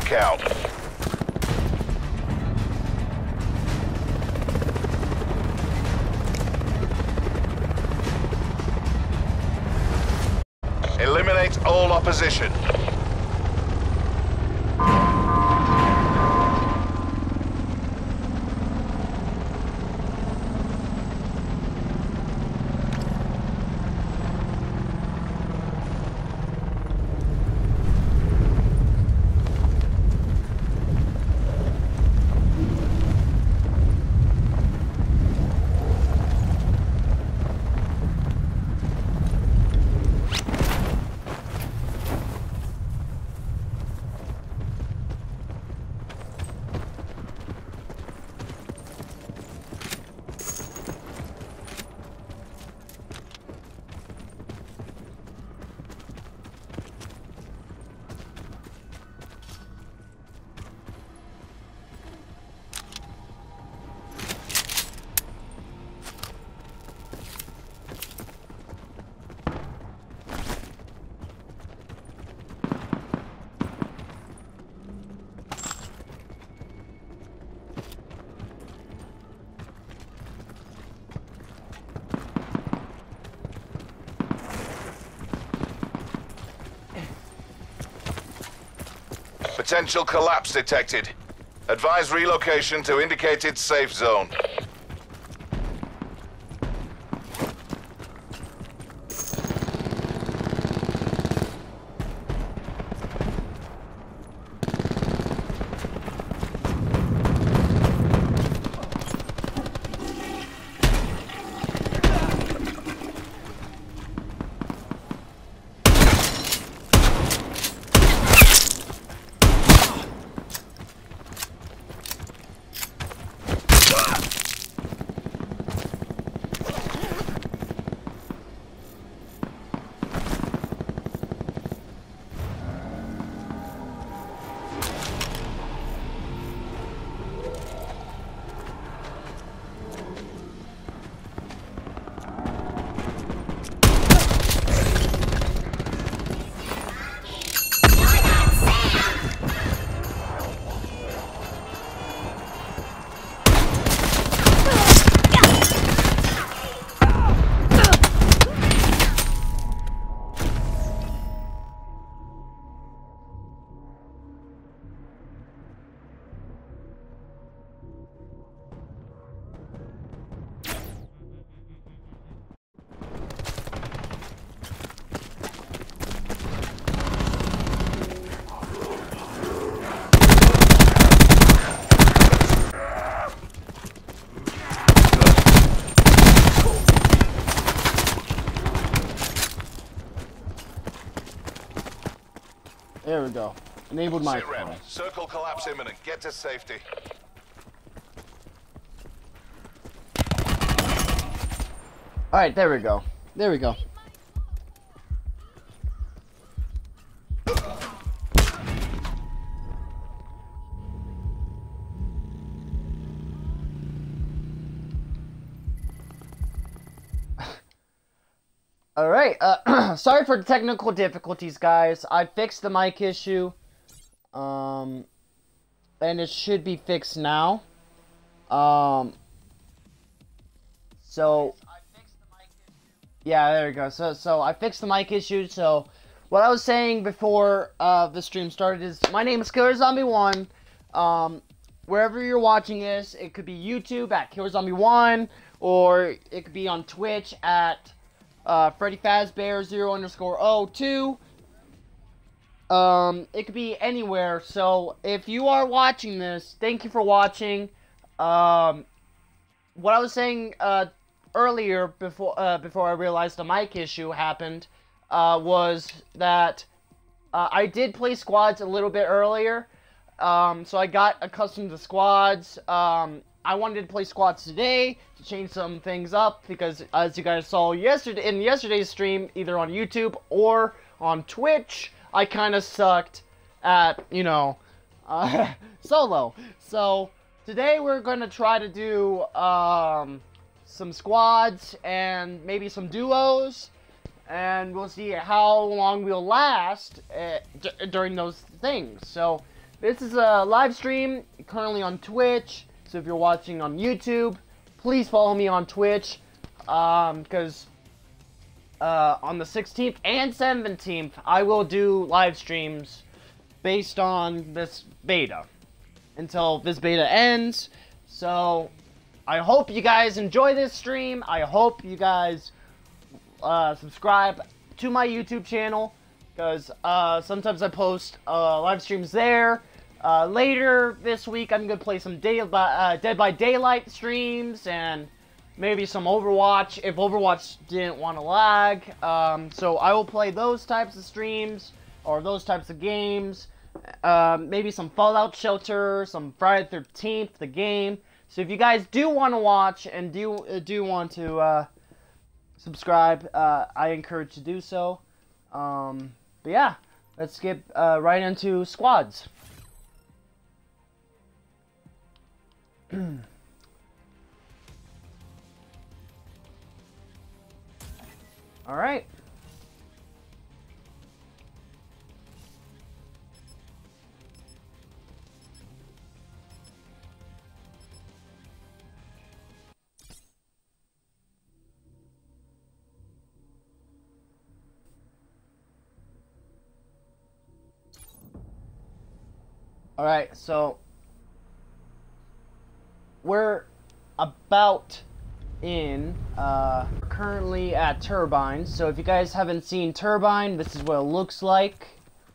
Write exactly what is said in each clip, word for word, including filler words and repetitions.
count. Eliminate all opposition. Potential collapse detected. Advise relocation to indicated safe zone. There we go. Enabled my Sit rep. Circle collapse imminent. Get to safety. Alright, there we go. There we go. Alright, uh, sorry for the technical difficulties, guys. I fixed the mic issue. Um, and it should be fixed now. Um, so, yeah, there we go. So, so I fixed the mic issue. So, what I was saying before uh, the stream started is, my name is Killer Zombie one. Um, wherever you're watching this, it could be YouTube at Killer Zombie one, or it could be on Twitch at Uh, Freddy Fazbear zero underscore oh two. Um, it could be anywhere. So if you are watching this, thank you for watching. Um, what I was saying uh, earlier before uh, before I realized the mic issue happened uh, was that uh, I did play squads a little bit earlier. Um, so I got accustomed to squads. Um, I wanted to play squads today to change some things up because, as you guys saw yesterday in yesterday's stream, either on YouTube or on Twitch, I kind of sucked at, you know, uh, solo. So today we're going to try to do um, some squads and maybe some duos, and we'll see how long we'll last uh, d during those things. So this is a live stream currently on Twitch. So if you're watching on YouTube, please follow me on Twitch. Um, because uh, on the sixteenth and seventeenth, I will do live streams based on this beta until this beta ends. So I hope you guys enjoy this stream. I hope you guys uh, subscribe to my YouTube channel, because uh, sometimes I post uh, live streams there. Uh, later this week, I'm going to play some day by, uh, Dead by Daylight streams, and maybe some Overwatch, if Overwatch didn't want to lag. Um, so I will play those types of streams, or those types of games. Um, maybe some Fallout Shelter, some Friday the thirteenth, the game. So if you guys do want to watch, and do, uh, do want to uh, subscribe, uh, I encourage you to do so. Um, but yeah, let's get uh, right into squads. All right. All right, so we're about in, uh, we're currently at Turbine. So if you guys haven't seen Turbine, this is what it looks like,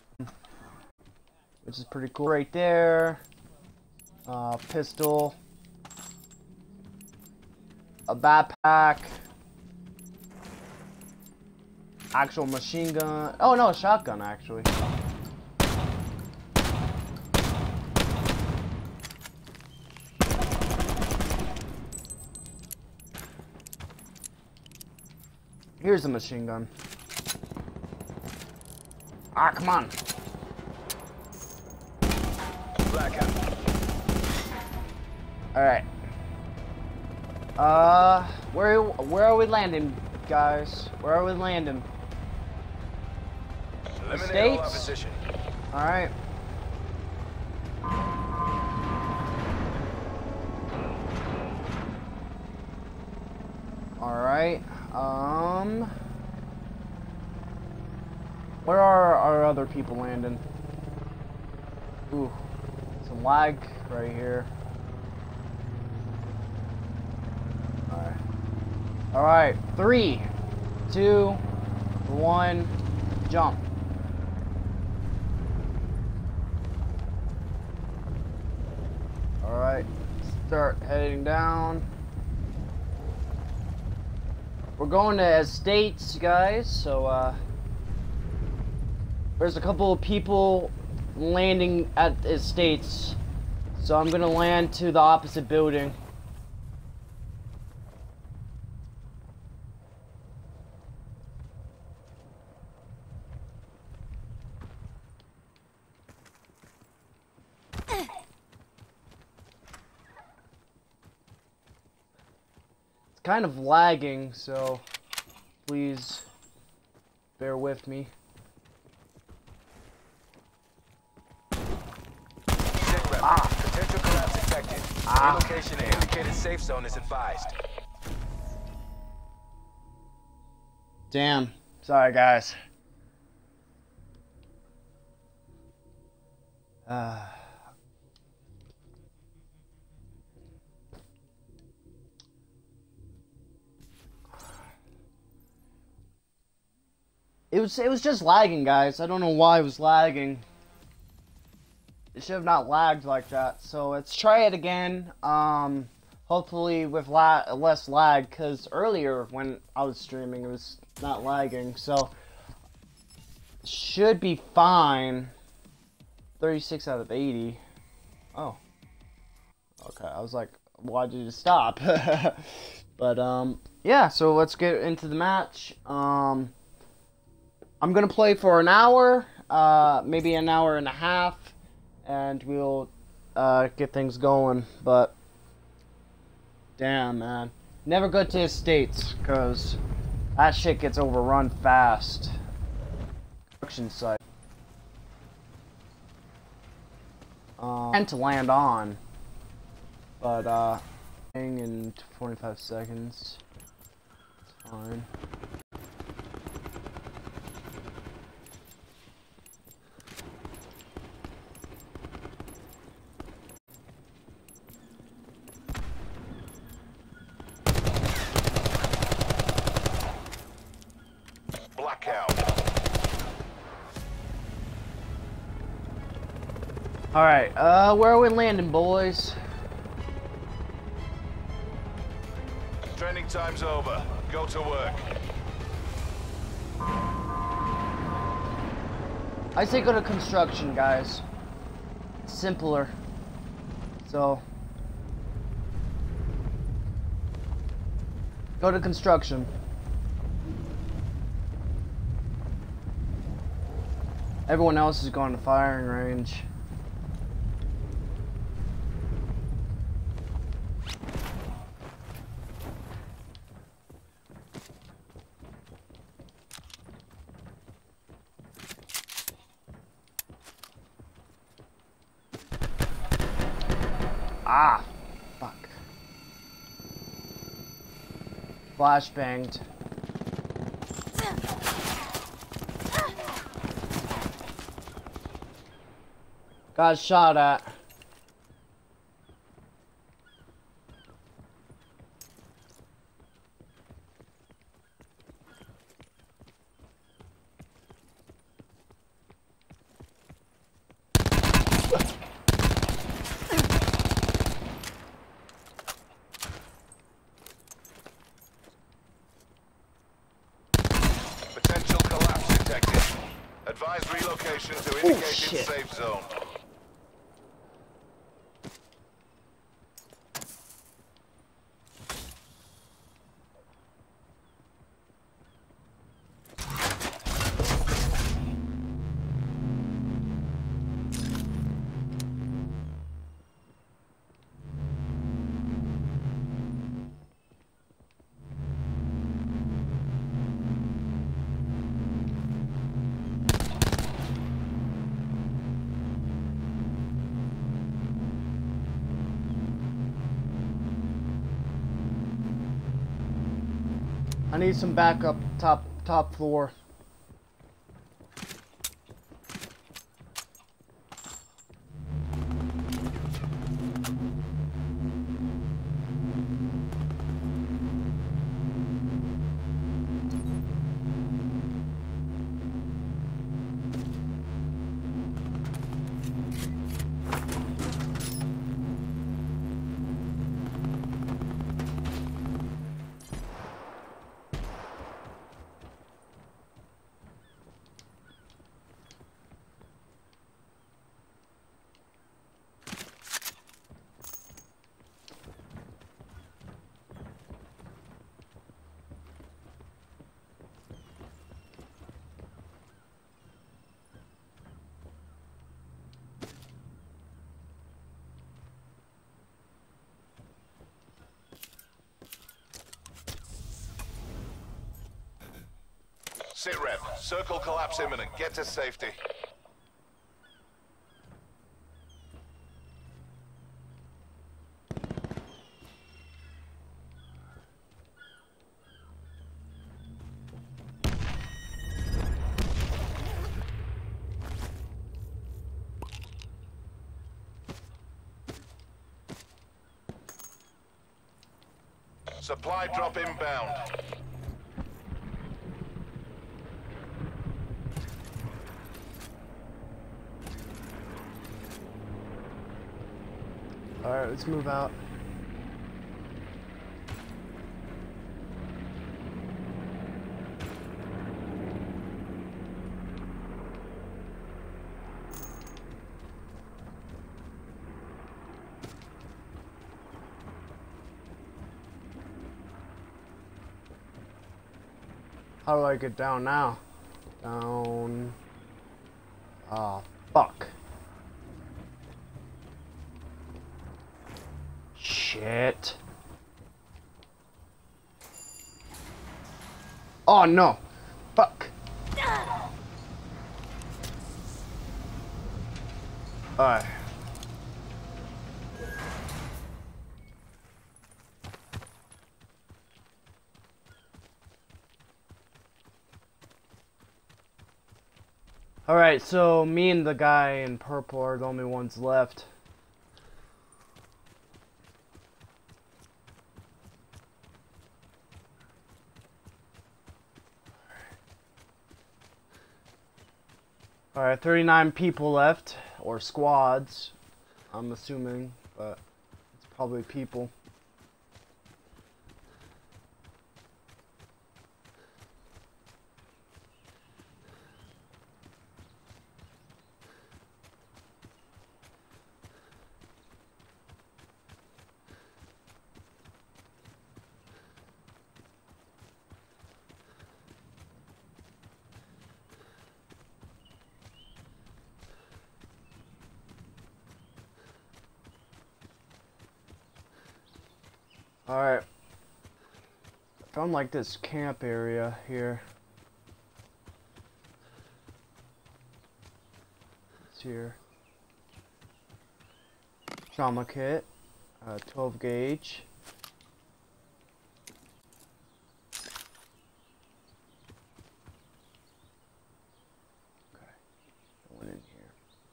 which is pretty cool right there. Uh, pistol, a backpack, actual machine gun. Oh no, a shotgun actually. Here's a machine gun. Ah, come on. Blackout. All right. Uh, where where are we landing, guys? Where are we landing? Eliminate States? all opposition. All right. All right. Um, where are our other people landing? Ooh, some lag right here. Alright. Alright, three, two, one, jump. Alright, start heading down. We're going to Estates, guys, so, uh, there's a couple of people landing at Estates, so I'm gonna land to the opposite building. Kind of lagging, so please bear with me. Ah. Potential collapse detected. Ah. Relocation to indicated safe zone is advised. Damn. Sorry, guys. Uh. It was it was just lagging, guys. I don't know why it was lagging. It should have not lagged like that. So let's try it again. Um, hopefully with la less lag, because earlier when I was streaming, it was not lagging. So should be fine. thirty-six out of eighty. Oh. Okay, I was like, why did it stop? But um, yeah. So let's get into the match. Um. I'm gonna play for an hour, uh, maybe an hour and a half, and we'll uh, get things going. But damn, man, never go to Estates, cause that shit gets overrun fast. Construction site. Um, and to land on. But, uh, in twenty-five seconds. It's fine. Blackout. Alright, uh, where are we landing, boys? Training time's over. Go to work. I say go to construction, guys. It's simpler. So, go to construction. Everyone else is going to firing range. Ah, fuck. Flashbanged. Got shot at. Potential collapse detected. Advise relocation to indicated shit. safe zone. I need some backup top top floor. Sit rep. Circle collapse imminent. Get to safety. Supply drop inbound. Alright, let's move out. How do I get down now? Down. Ah, fuck. Shit. Oh no. Fuck. Alright. Alright, so me and the guy in purple are the only ones left. Alright, thirty-nine people left, or squads, I'm assuming, but it's probably people. Alright. I found like this camp area here. It's here. Trauma kit. Uh, twelve gauge. Okay. Going in here.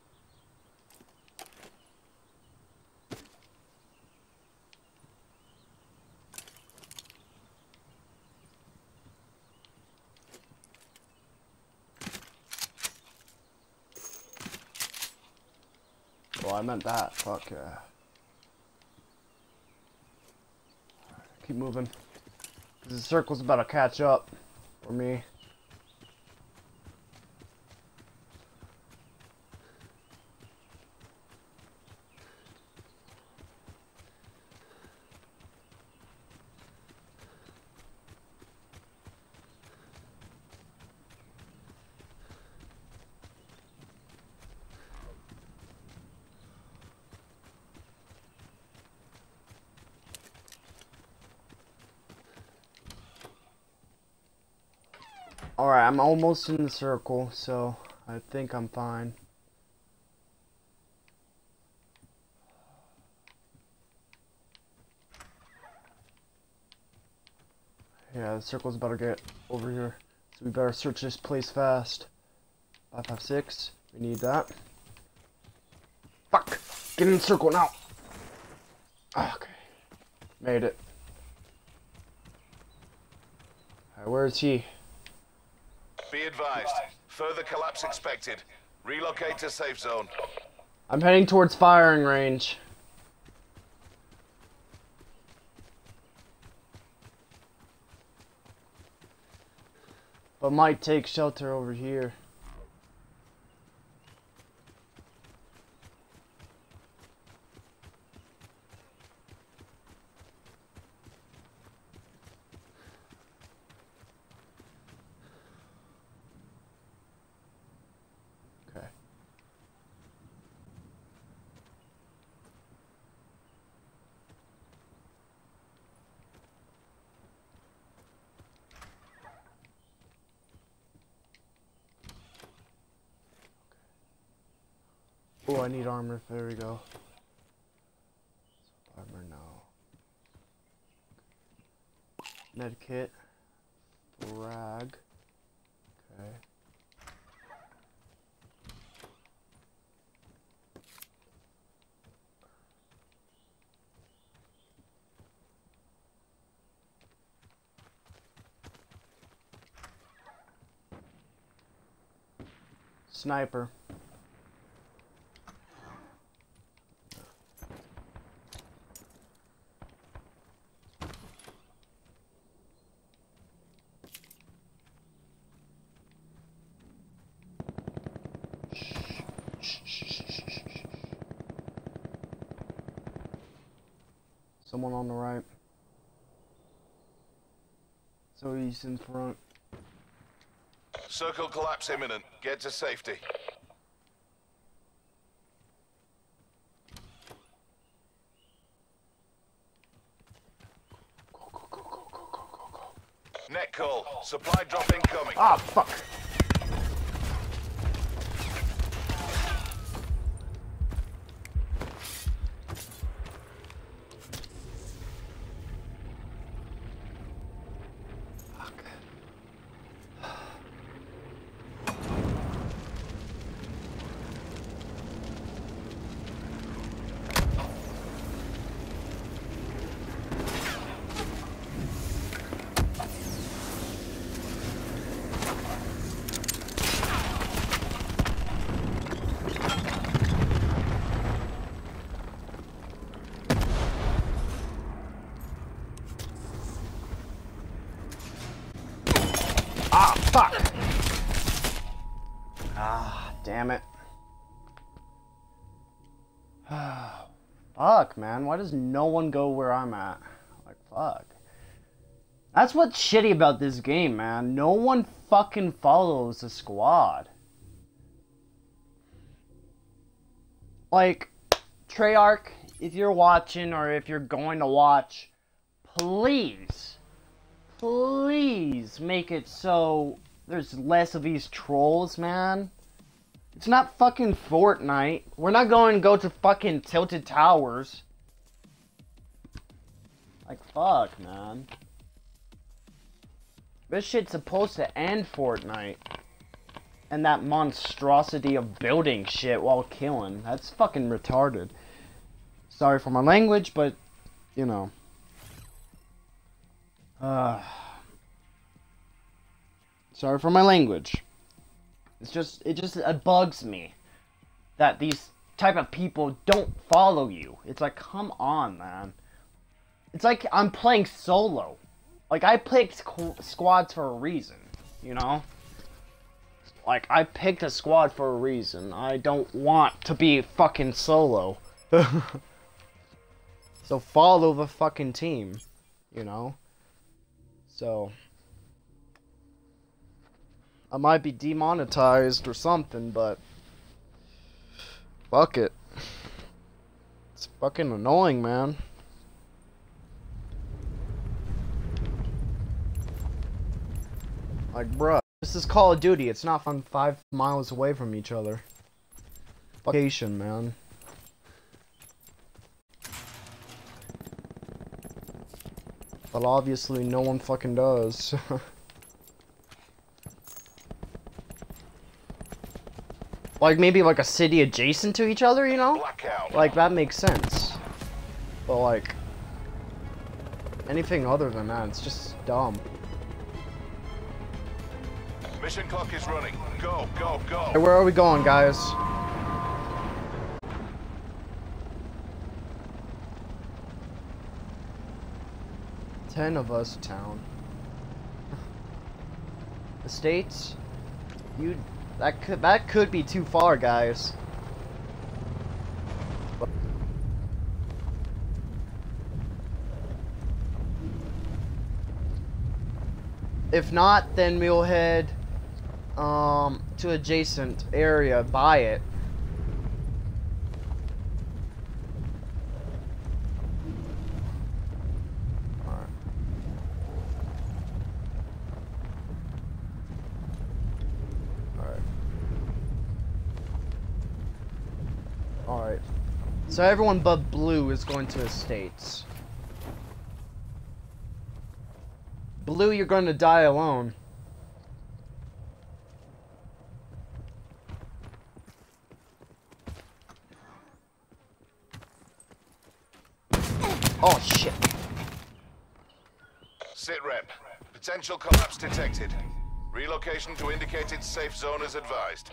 Oh, I meant that. Fuck yeah. Keep moving. Cause the circle's about to catch up for me. Alright, I'm almost in the circle, so I think I'm fine. Yeah, the circle's about to get over here, so we better search this place fast. five five six, we need that. Fuck! Get in the circle now! Okay, made it. Alright, where is he? Be advised. Further collapse expected. Relocate to safe zone. I'm heading towards firing range. But might take shelter over here. Okay. Oh, I need armor. There we go. Armor now. Med kit. Frag. Okay. Sniper. Someone on the right. So he's in front. Circle collapse imminent. Get to safety. Go, go, go, go, go, go, go, go. Net call. Supply drop incoming. Ah, fuck. Fuck! Ah, damn it. Fuck, man. Why does no one go where I'm at? Like, fuck. That's what's shitty about this game, man. No one fucking follows the squad. Like, Treyarch, if you're watching or if you're going to watch, please, please make it so there's less of these trolls, man. It's not fucking Fortnite. We're not going to go to fucking Tilted Towers. Like, fuck, man. This shit's supposed to end Fortnite. And that monstrosity of building shit while killing. That's fucking retarded. Sorry for my language, but, you know. Uh, sorry for my language. It's just, it just it bugs me that these type of people don't follow you. It's like, come on, man. It's like I'm playing solo. Like, I picked squads for a reason, you know? Like, I picked a squad for a reason. I don't want to be fucking solo. So follow the fucking team, you know? So, I might be demonetized or something, but fuck it. It's fucking annoying, man. Like, bruh, this is Call of Duty. It's not from five miles away from each other. Vacation, man. But obviously, no one fucking does. Like, maybe like a city adjacent to each other, you know? Blackout. Like, that makes sense. But like, anything other than that, it's just dumb. Mission clock is running. Go, go, go. Hey, where are we going, guys? Ten of us town. The States? You that could that could be too far, guys. If not, then we'll head um to adjacent area, buy it. Alright. Alright. Alright. So everyone but Blue is going to the States. Blue, you're going to die alone. Oh, shit. Sit rep. Potential collapse detected. Relocation to indicated safe zone is advised.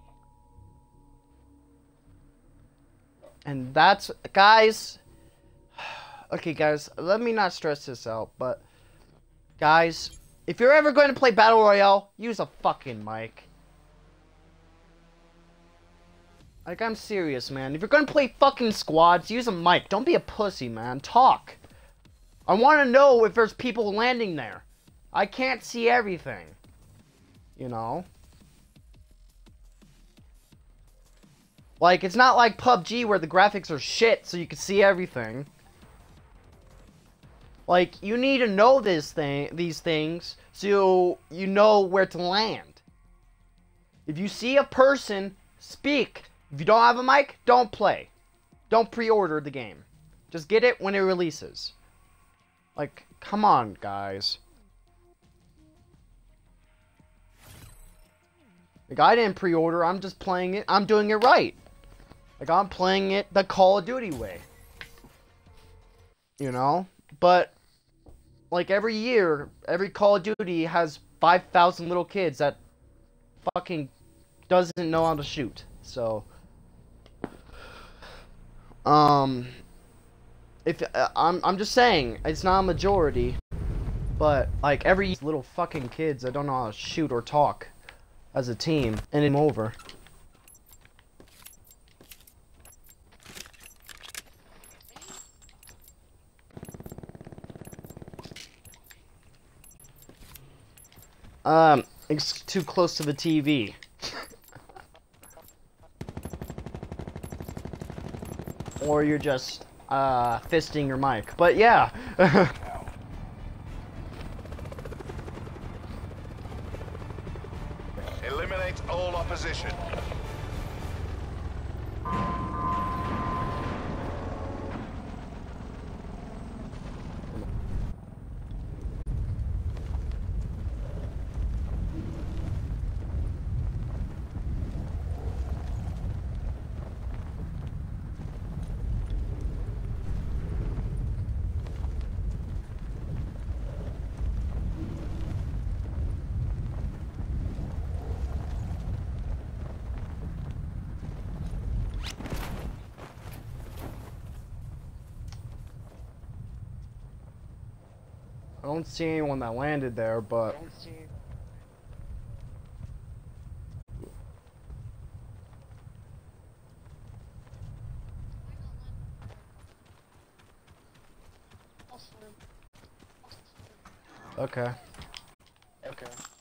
And that's... Guys... Okay, guys, let me not stress this out, but... Guys, if you're ever going to play Battle Royale, use a fucking mic. Like, I'm serious, man. If you're going to play fucking squads, use a mic. Don't be a pussy, man. Talk. I want to know if there's people landing there. I can't see everything. You know? Like, it's not like P U B G where the graphics are shit so you can see everything. Like, you need to know this thing, these things so you know where to land. If you see a person, speak. If you don't have a mic, don't play. Don't pre-order the game. Just get it when it releases. Like, come on, guys. Like, I didn't pre-order, I'm just playing it, I'm doing it right. Like, I'm playing it the Call of Duty way. You know? But, like, every year, every Call of Duty has five thousand little kids that fucking doesn't know how to shoot. So, um, if, uh, I'm, I'm just saying, it's not a majority. But like every little fucking kids that don't know how to shoot or talk as a team, and it's over. Um, it's too close to the T V. Or you're just uh fisting your mic. But yeah. Eliminate all opposition. I don't see anyone that landed there, but okay. Okay.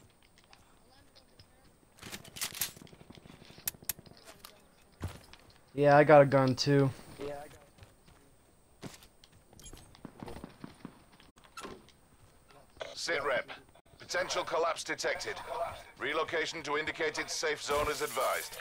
Yeah, I got a gun too. Yeah, I got Sit rep. Potential collapse detected. Relocation to indicated safe zone is advised.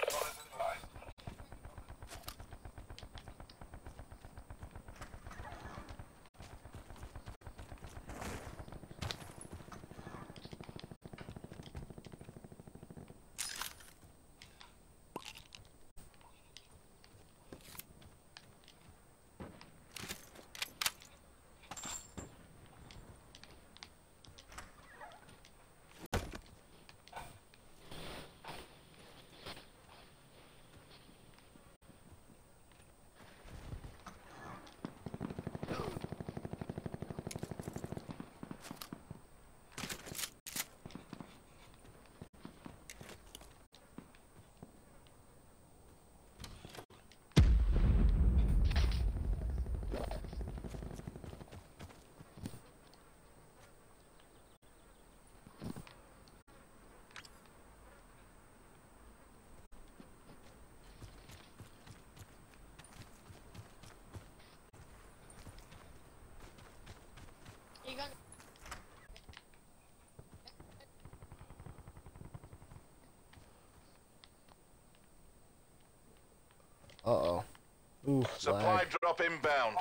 Uh-oh. Ooh, Supply lag. drop inbound.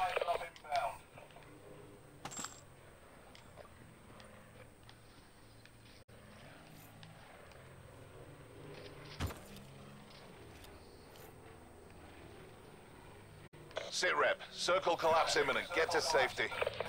Sit rep. Circle collapse imminent. Get to safety.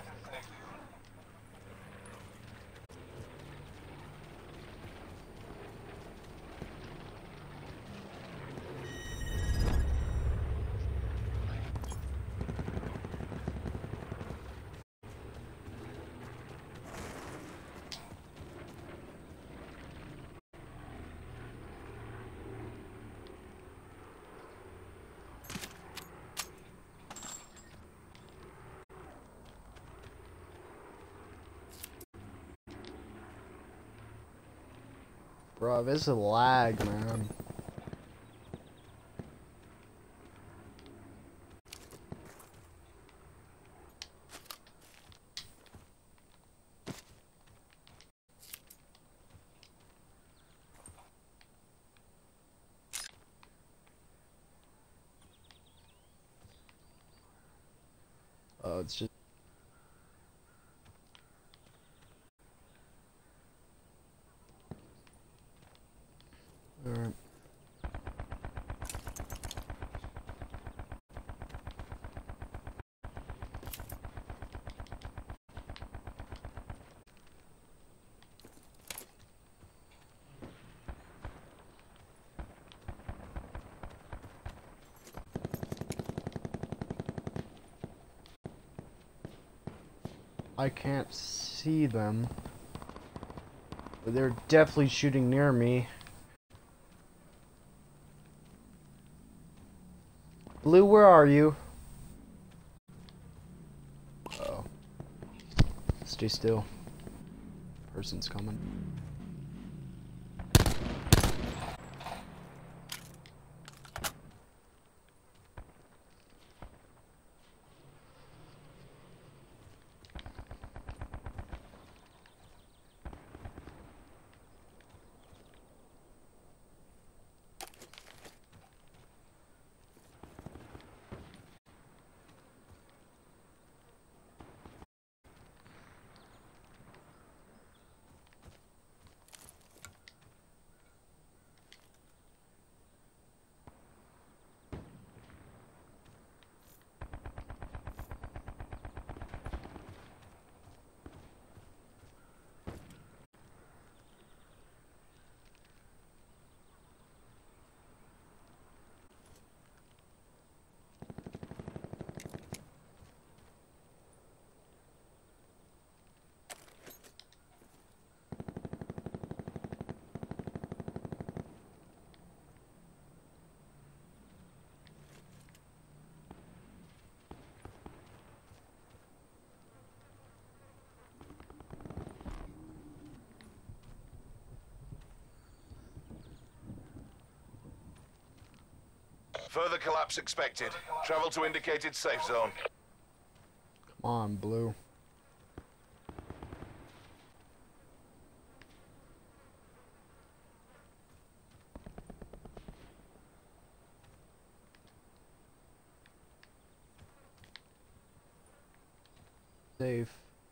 Bro, this is lag, man. Oh, it's just... Alright. I can't see. see them. But they're definitely shooting near me. Blue, where are you? Uh oh. Stay still. Person's coming. Further collapse expected. Travel to indicated safe zone. Come on, Blue. Safe.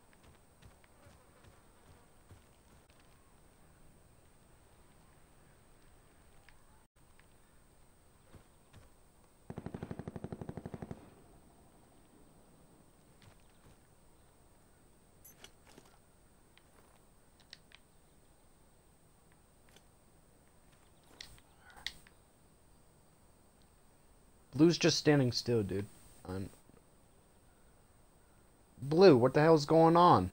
Blue's just standing still, dude. I'm... Blue, what the hell's going on?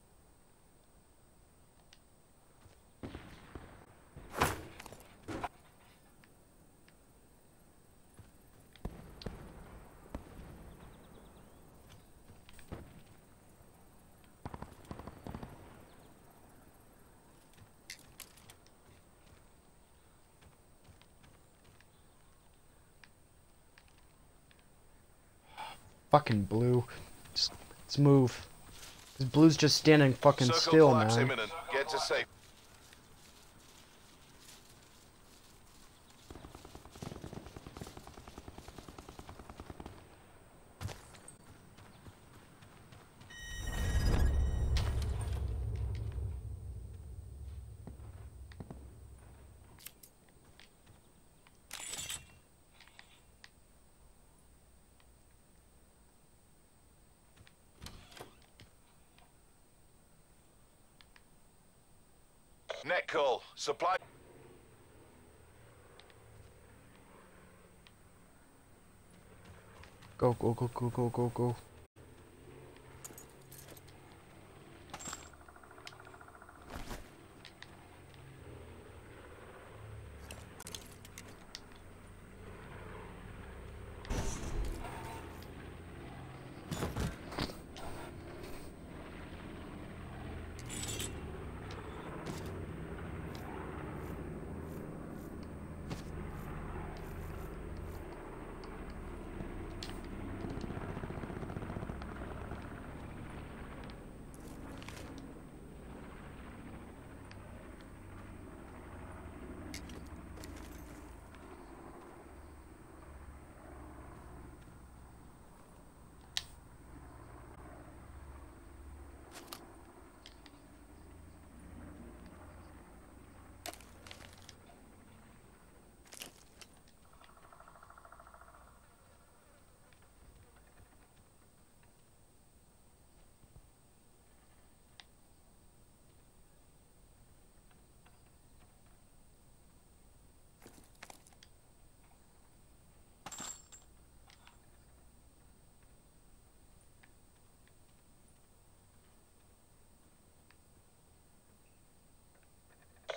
Fucking Blue. Just, let's move. This Blue's just standing fucking Circle still, collapse man. imminent. Get to safe. Net call. Supply. Go, go, go, go, go, go, go.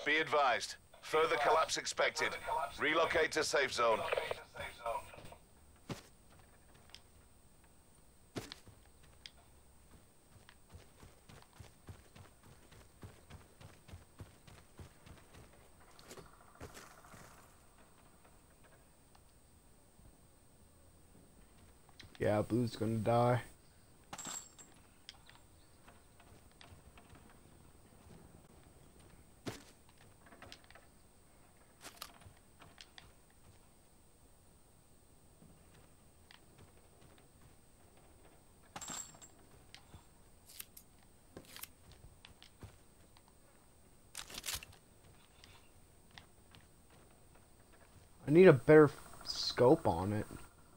Be advised. Further collapse expected. Relocate to safe zone. Yeah, Blue's gonna die. I need a better scope on it.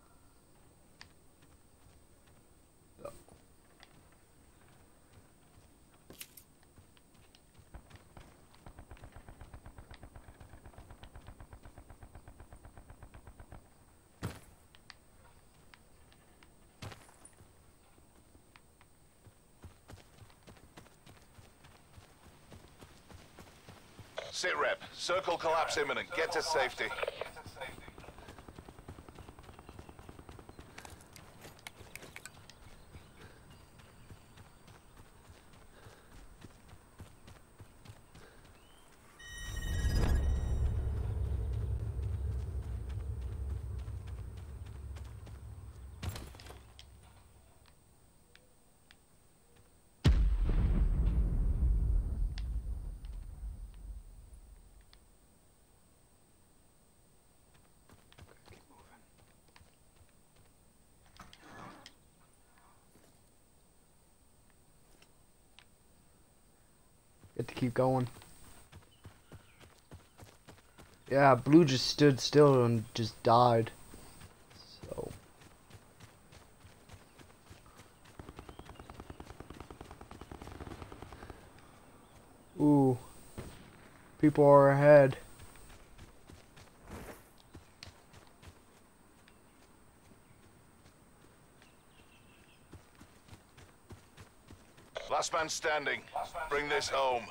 Sit rep. Circle collapse imminent. Get to safety. Get to keep going. Yeah, Blue just stood still and just died. So. Ooh. People are ahead. Last man standing. Bring this home.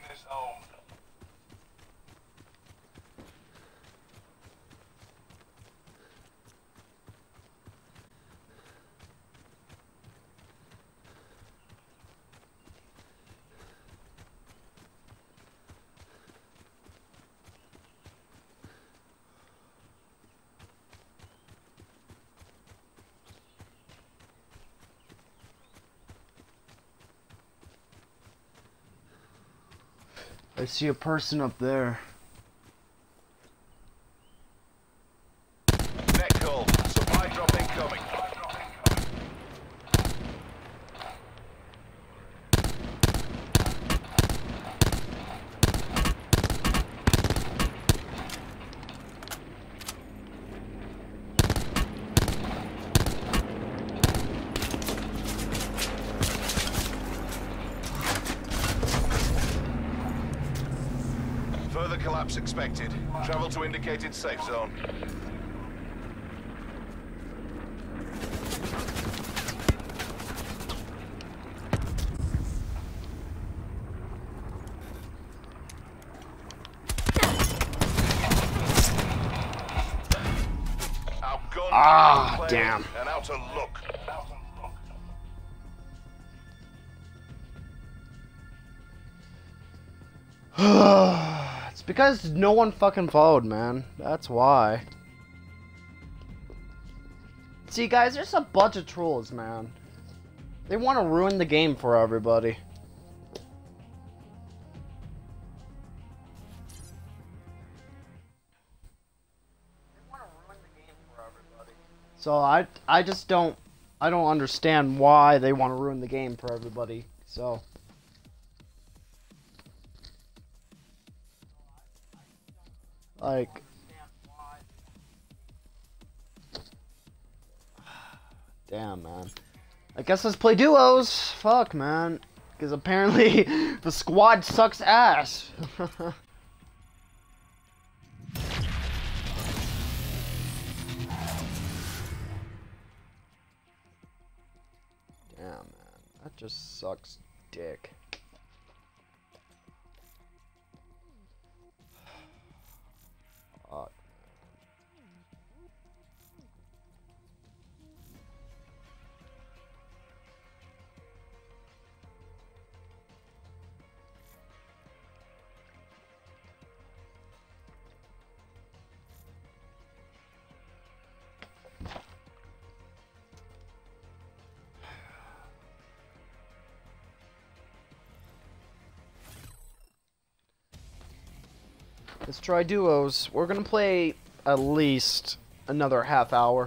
I see a person up there. Net call. Supply drop incoming. Further collapse expected. Travel to indicated safe zone. Outgunned, Ah, outplayed, damn. and out to look. It's because no one fucking followed, man. That's why. See, guys, there's a bunch of trolls, man. They want to ruin the game for everybody. So I, I just don't, I don't understand why they want to ruin the game for everybody. So. Like, damn, man. I guess let's play duos. Fuck, man. Because apparently the squad sucks ass. Damn, man. That just sucks dick. Let's try duos. We're gonna play at least another half hour.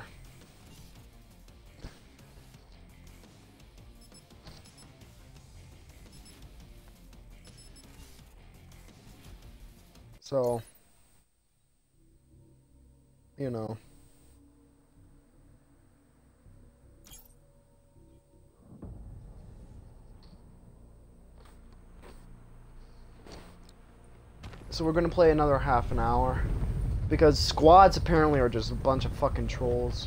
So, you know. So we're gonna play another half an hour. Because squads apparently are just a bunch of fucking trolls.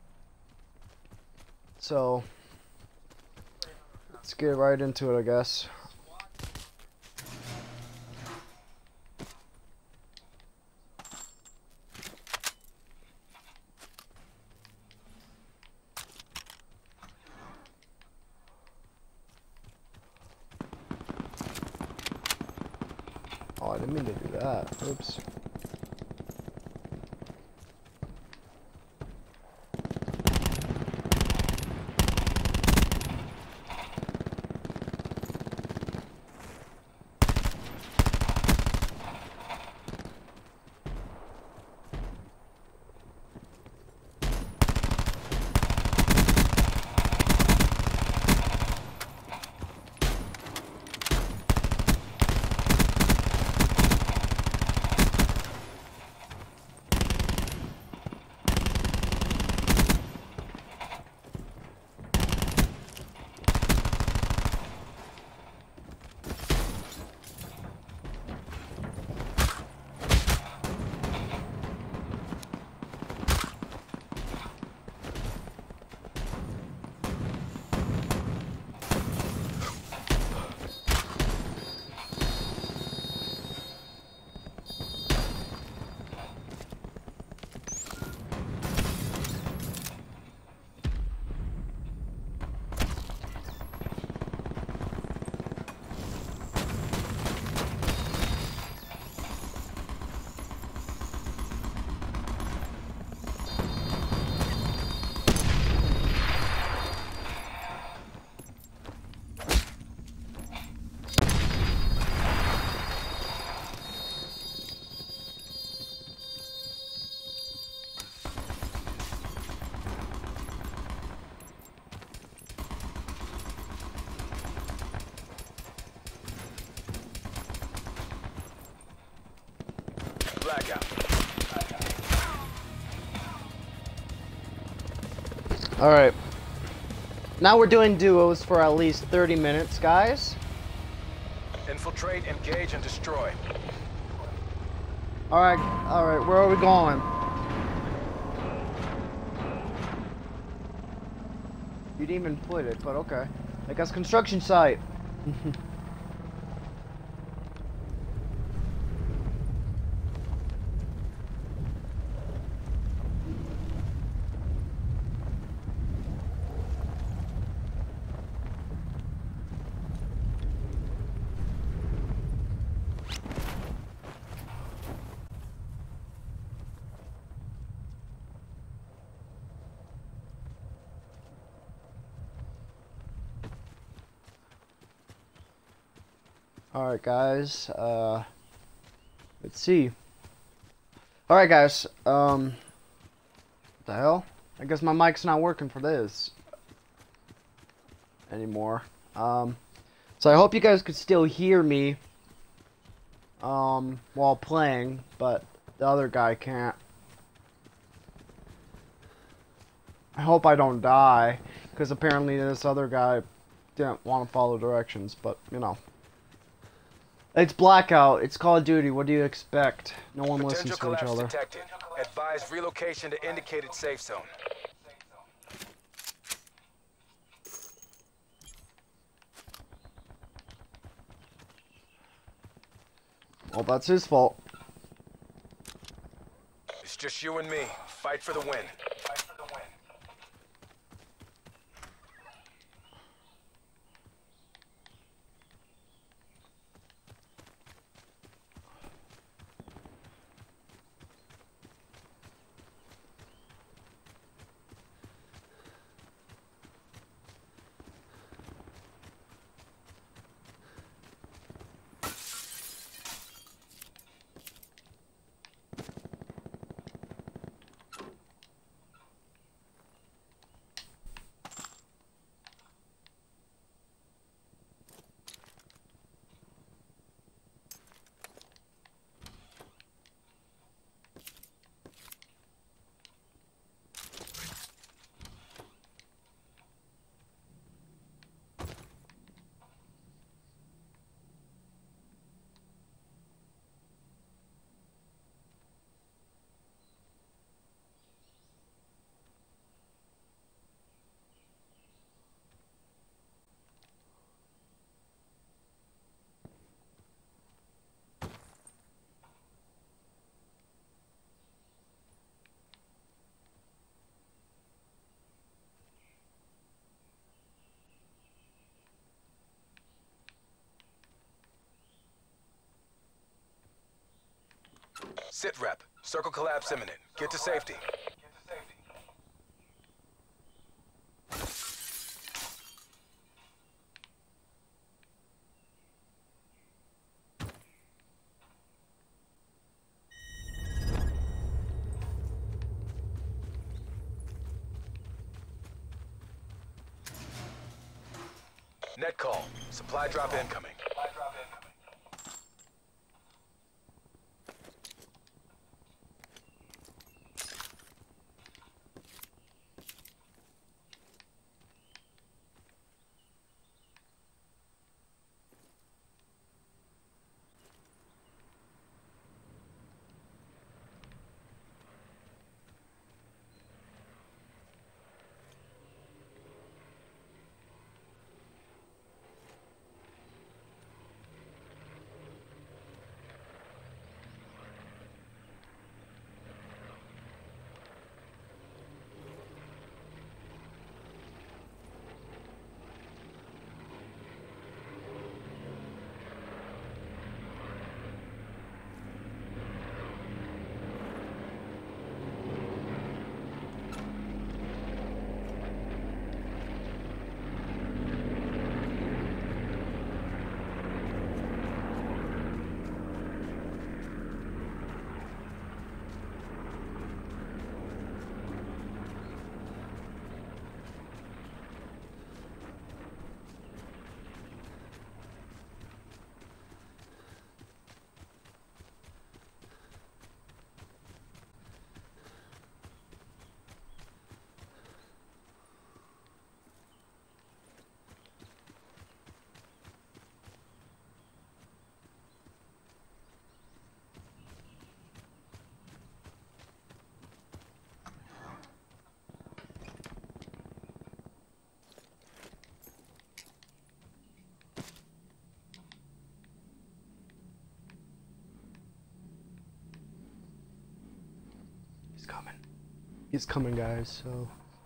So, let's get right into it, I guess. Oh, I didn't mean to do that. Oops. Blackout. Alright. Now we're doing duos for at least thirty minutes, guys. Infiltrate, engage, and destroy. Alright, alright, where are we going? You didn't even put it, but okay. I guess construction site. Alright guys, uh, let's see. Alright guys, um, what the hell? I guess my mic's not working for this anymore. Um, so I hope you guys could still hear me, um, while playing, but the other guy can't. I hope I don't die, because apparently this other guy didn't want to follow directions, but, you know. It's Blackout. It's Call of Duty. What do you expect? No one listens to each other. Detected. Advise relocation to indicated safe zone. Well, that's his fault. It's just you and me. Fight for the win. Sit rep. Circle collapse imminent. Get to safety. Net call. Supply drop incoming. He's coming. He's coming, guys, so...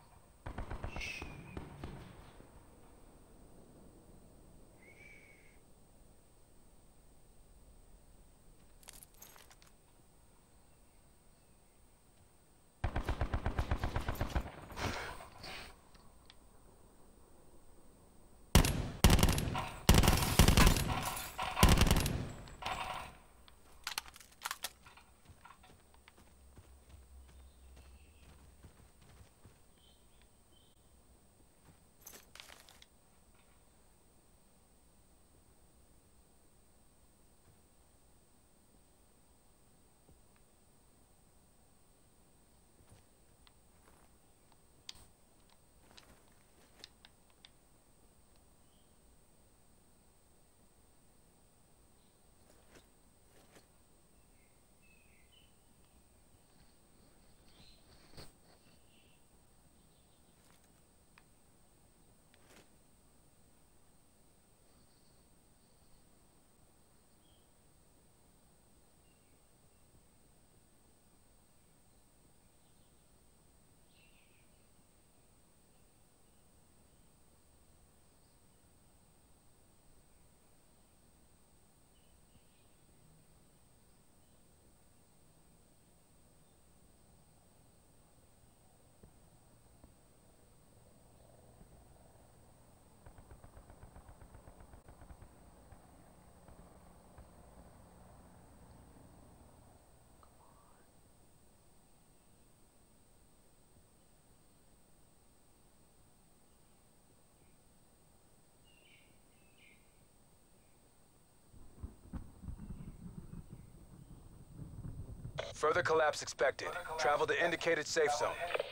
Further collapse expected. Travel to indicated safe zone.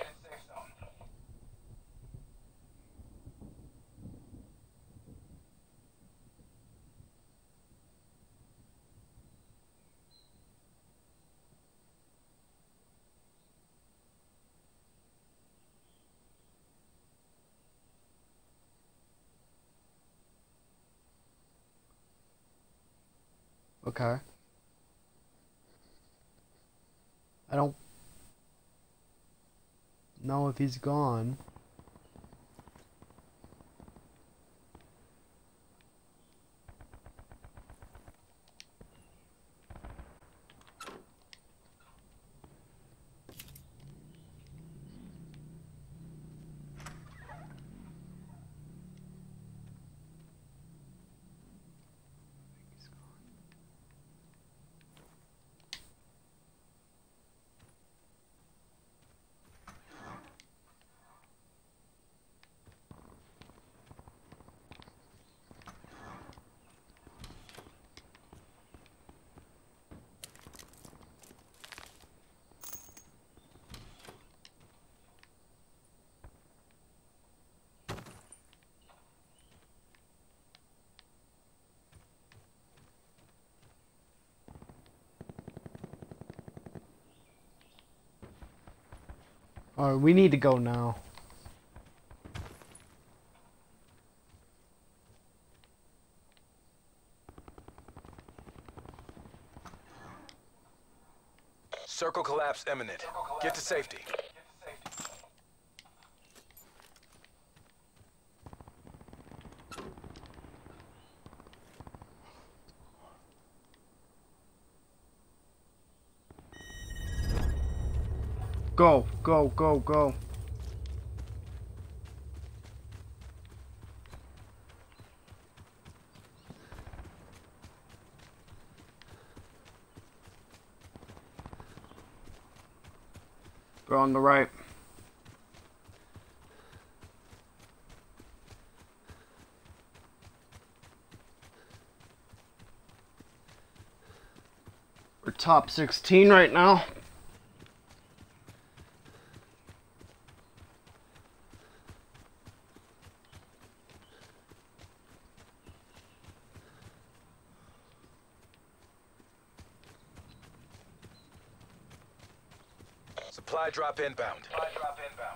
Okay. I don't know if he's gone. Alright, we need to go now. Circle collapse imminent. Get to safety. Go, go, go, go. Go on the right. We're top sixteen right now. Supply drop inbound. Supply drop inbound.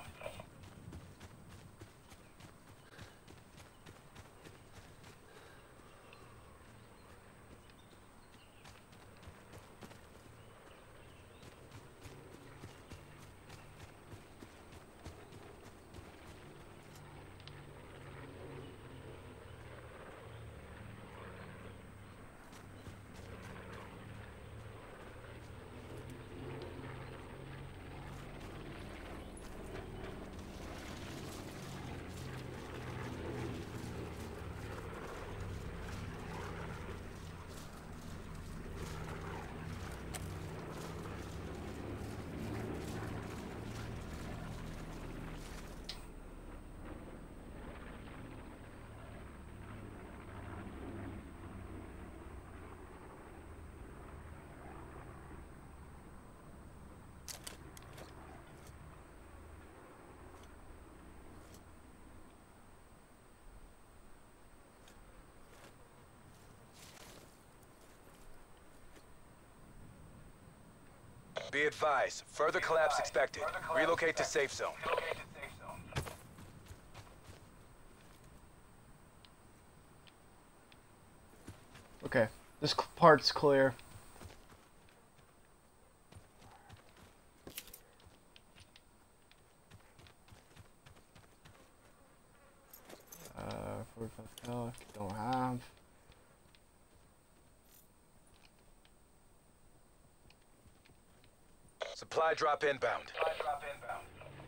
Be advised, further collapse expected. Relocate to safe zone. Okay, this c- part's clear. Uh, forty-five cal, don't have. Supply drop inbound. Supply drop inbound.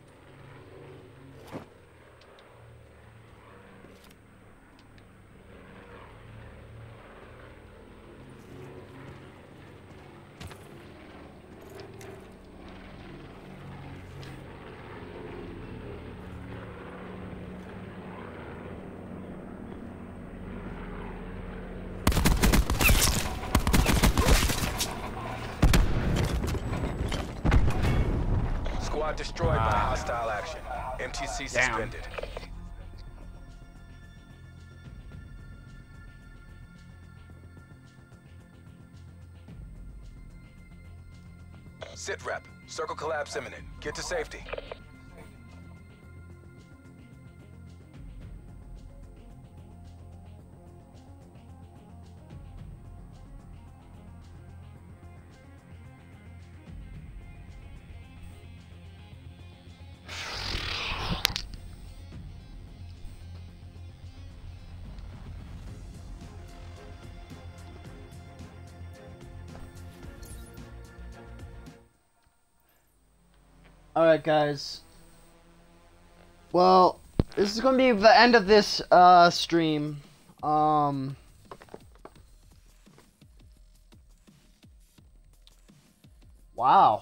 Squad destroyed by hostile action. M T C suspended. Sit rep. Circle collapse imminent. Get to safety. Alright, guys. Well, this is going to be the end of this uh, stream. Um, wow.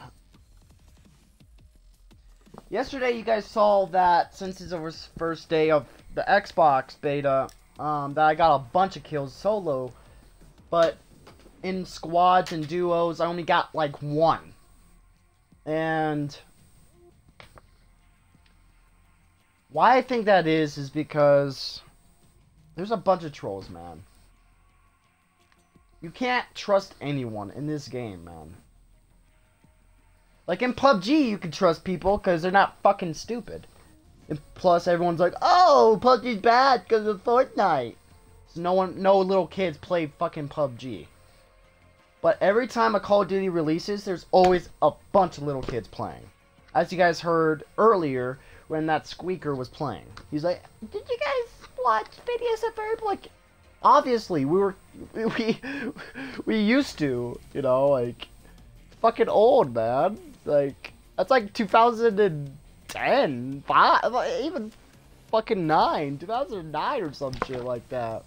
Yesterday, you guys saw that since it's our first day of the Xbox beta, um, that I got a bunch of kills solo. But in squads and duos, I only got like one. And why I think that is, is because there's a bunch of trolls, man. You can't trust anyone in this game, man. Like in P U B G, you can trust people because they're not fucking stupid. And plus, everyone's like, "Oh, P U B G's bad because of Fortnite." So no one, no little kids play fucking P U B G. But every time a Call of Duty releases, there's always a bunch of little kids playing. As you guys heard earlier, when that squeaker was playing, he's like, "Did you guys watch videos of her?" Like, obviously, we were, we, we used to, you know, like, fucking old, man. Like, that's like two thousand ten, five, even fucking nine, two thousand nine or some shit like that.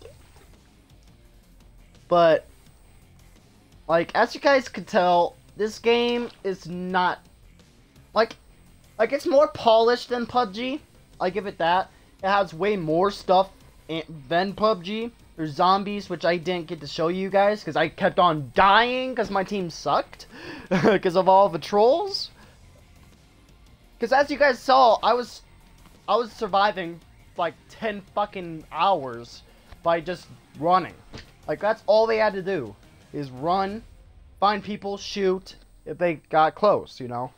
But, like, as you guys can tell, this game is not, like, like, it's more polished than P U B G. I give it that. It has way more stuff in, than P U B G. There's zombies, which I didn't get to show you guys, because I kept on dying, because my team sucked, because of all the trolls. Because as you guys saw, I was, I was surviving, like, ten fucking hours by just running. Like, that's all they had to do, is run, find people, shoot, if they got close, you know?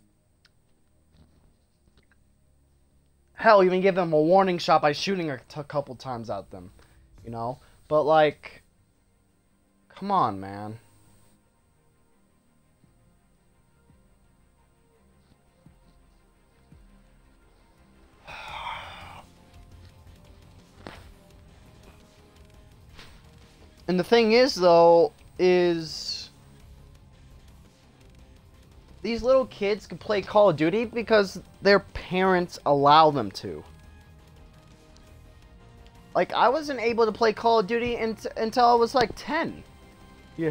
Hell, even give them a warning shot by shooting a t couple times at them. You know? But, like, come on, man. And the thing is, though, is these little kids can play Call of Duty because their parents allow them to. Like, I wasn't able to play Call of Duty until I was, like, ten. Yeah.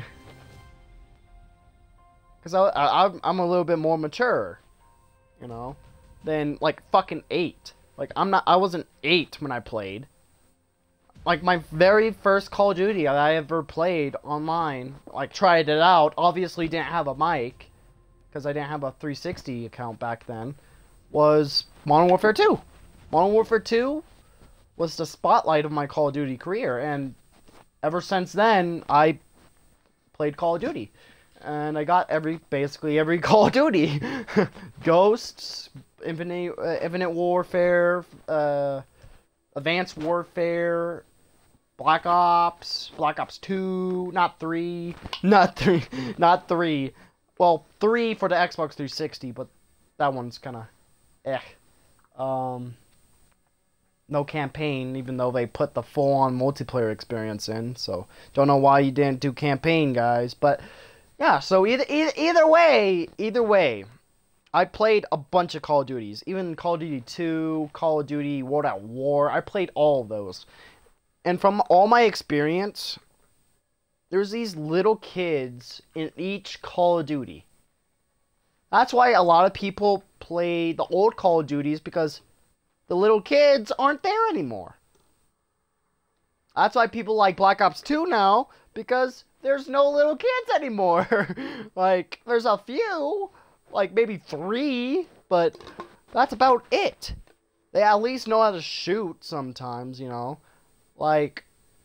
Because I, I, I'm a little bit more mature, you know, than, like, fucking eight. Like, I'm not, I wasn't eight when I played. Like, my very first Call of Duty I ever played online, like, tried it out, obviously didn't have a mic, because I didn't have a three sixty account back then, was Modern Warfare two. Modern Warfare two was the spotlight of my Call of Duty career, and ever since then, I played Call of Duty. And I got every, basically every Call of Duty. Ghosts, Infinite, uh, Infinite Warfare, uh, Advanced Warfare, Black Ops, Black Ops two, not three, not three, not three. Well, three for the Xbox three sixty, but that one's kind of eh. Um... No campaign, even though they put the full-on multiplayer experience in. So, don't know why you didn't do campaign, guys. But, yeah, so either, either, either way, either way, I played a bunch of Call of Duties. Even Call of Duty two, Call of Duty World at War. I played all of those. And from all my experience, there's these little kids in each Call of Duty. That's why a lot of people play the old Call of Duties, because the little kids aren't there anymore. That's why people like Black Ops two now, because there's no little kids anymore. Like, there's a few, like maybe three, but that's about it. They at least know how to shoot sometimes, you know. Like,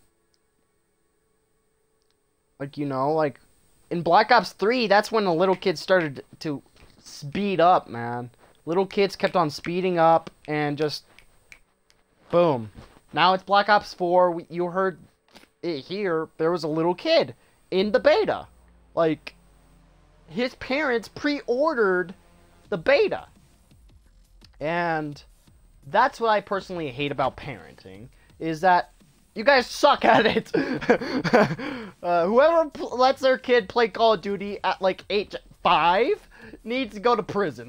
like, you know, like, in Black Ops three, that's when the little kids started to speed up, man. Little kids kept on speeding up, and just, boom. Now it's Black Ops four, you heard it here, there was a little kid in the beta. Like, his parents pre-ordered the beta. And that's what I personally hate about parenting, is that you guys suck at it. uh, whoever lets their kid play Call of Duty at, like, age five needs to go to prison.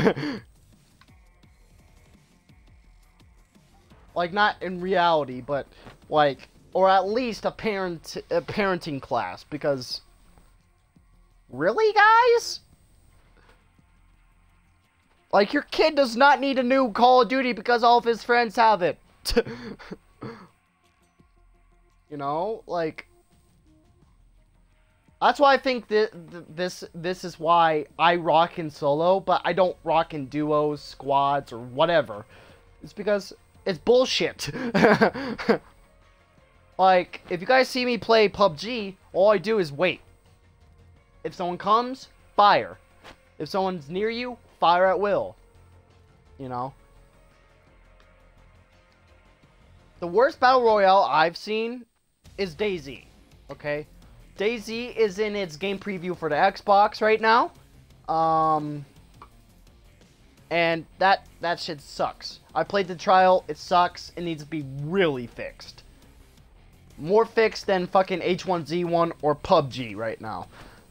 Like, not in reality, but, like, or at least a parent, a parenting class, because, really, guys? Like, your kid does not need a new Call of Duty because all of his friends have it. You know, like, that's why I think that this this is why I rock in solo, but I don't rock in duos, squads, or whatever. It's because it's bullshit. Like, if you guys see me play P U B G, all I do is wait. If someone comes, fire. If someone's near you, fire at will. You know? The worst Battle Royale I've seen is DayZ. Okay? DayZ is in its game preview for the Xbox right now. Um... And that, that shit sucks. I played the trial, it sucks, it needs to be really fixed. More fixed than fucking H one Z one or P U B G right now.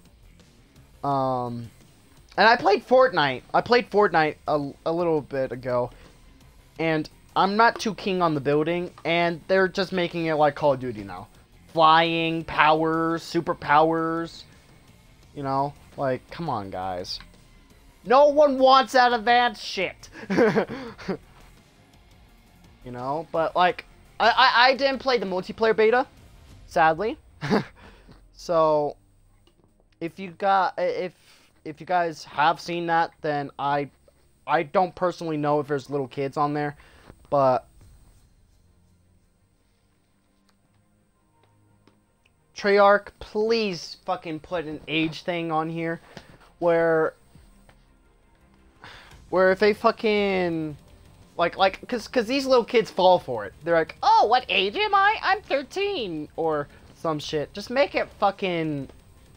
Um, and I played Fortnite. I played Fortnite a, a little bit ago. And I'm not too keen on the building, and they're just making it like Call of Duty now. Flying, powers, superpowers. You know, like, come on, guys. No one wants that advanced shit. You know, but like, I, I, I didn't play the multiplayer beta, sadly. So, if you got, if, if you guys have seen that, then I, I don't personally know if there's little kids on there, but Treyarch, please fucking put an age thing on here, where Where if they fucking, like, like, cause, cause these little kids fall for it. They're like, oh, what age am I? I'm thirteen, or some shit. Just make it fucking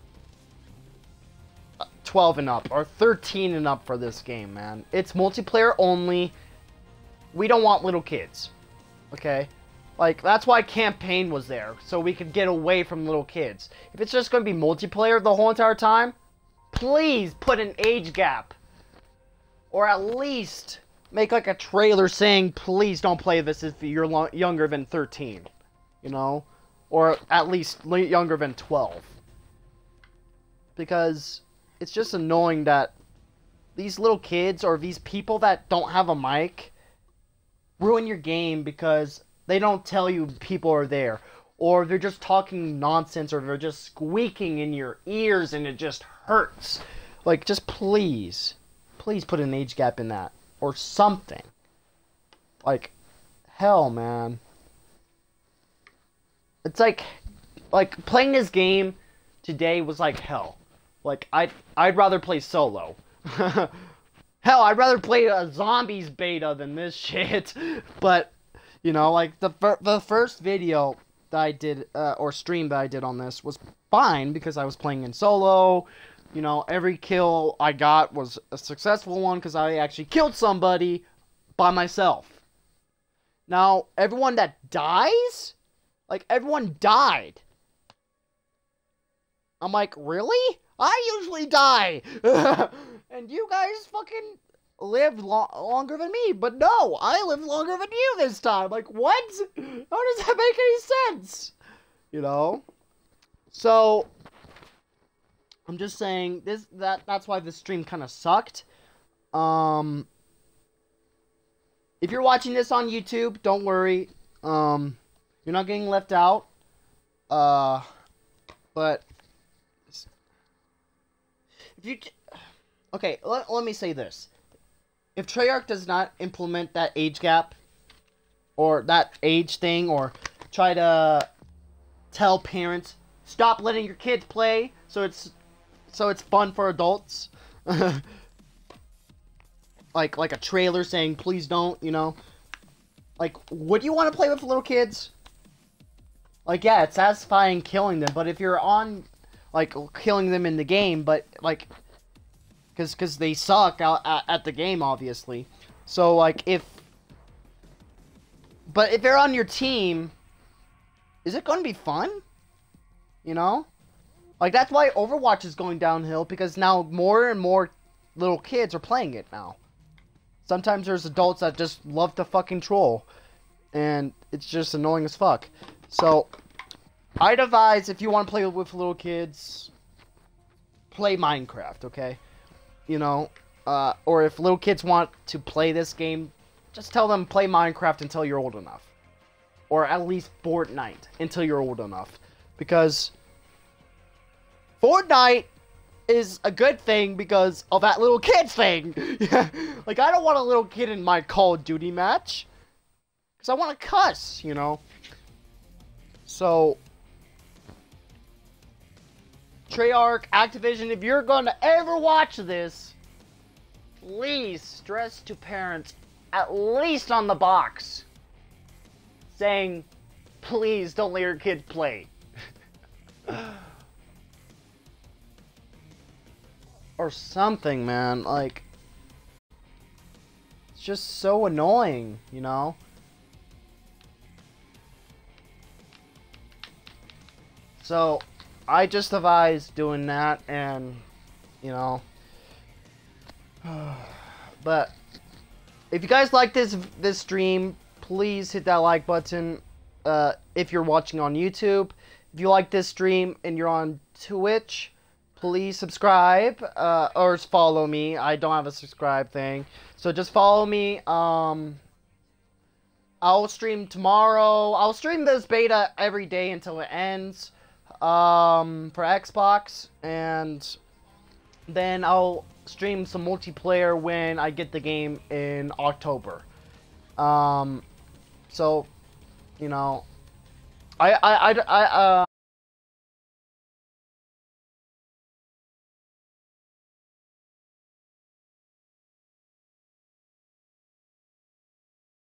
twelve and up, or thirteen and up for this game, man. It's multiplayer only. We don't want little kids, okay? Like, that's why campaign was there, so we could get away from little kids. If it's just gonna be multiplayer the whole entire time, please put an age gap. Or at least make like a trailer saying, please don't play this if you're lo younger than thirteen. You know? Or at least younger than twelve. Because it's just annoying that these little kids or these people that don't have a mic ruin your game because they don't tell you people are there. Or they're just talking nonsense, or they're just squeaking in your ears and it just hurts. Like, just please. Please put an age gap in that. Or something. Like, hell, man. It's like, like, playing this game today was like hell. Like, I'd, I'd rather play solo. Hell, I'd rather play a zombies beta than this shit. But, you know, like, the, fir the first video that I did, uh, or stream that I did on this was fine because I was playing in solo. You know, every kill I got was a successful one because I actually killed somebody by myself. Now, everyone that dies? Like, everyone died. I'm like, really? I usually die. And you guys fucking lived lo longer than me. But no, I lived longer than you this time. Like, what? How does that make any sense? You know? So, I'm just saying, this that that's why this stream kind of sucked. Um, if you're watching this on YouTube, don't worry. Um, you're not getting left out. Uh, but if you okay, let, let me say this: if Treyarch does not implement that age gap, or that age thing, or try to tell parents stop letting your kids play, so it's So it's fun for adults. like like a trailer saying, please don't, you know. Like, would you want to play with little kids? Like, yeah, it's satisfying killing them, but if you're on, like, killing them in the game, but, like, because because they suck out at, at the game, obviously. So, like, if, but if they're on your team, is it going to be fun? You know? Like, that's why Overwatch is going downhill, because now more and more little kids are playing it now. Sometimes there's adults that just love to fucking troll. And it's just annoying as fuck. So, I'd advise, if you want to play with little kids, play Minecraft, okay? You know, uh, or if little kids want to play this game, just tell them play Minecraft until you're old enough. Or at least Fortnite until you're old enough. Because Fortnite is a good thing because of that little kid thing. Like, I don't want a little kid in my Call of Duty match. Because I want to cuss, you know. So, Treyarch, Activision, if you're going to ever watch this, please stress to parents, at least on the box, saying, please don't let your kid play. Or something, man. Like, it's just so annoying, you know? So, I just advise doing that, and, you know. But, if you guys like this this stream, please hit that like button. Uh, if you're watching on YouTube, if you like this stream and you're on Twitch, please subscribe, uh, or follow me. I don't have a subscribe thing, so just follow me. Um, I'll stream tomorrow. I'll stream this beta every day until it ends. Um, for Xbox, and then I'll stream some multiplayer when I get the game in October. Um, so, you know, I, I, I, I uh.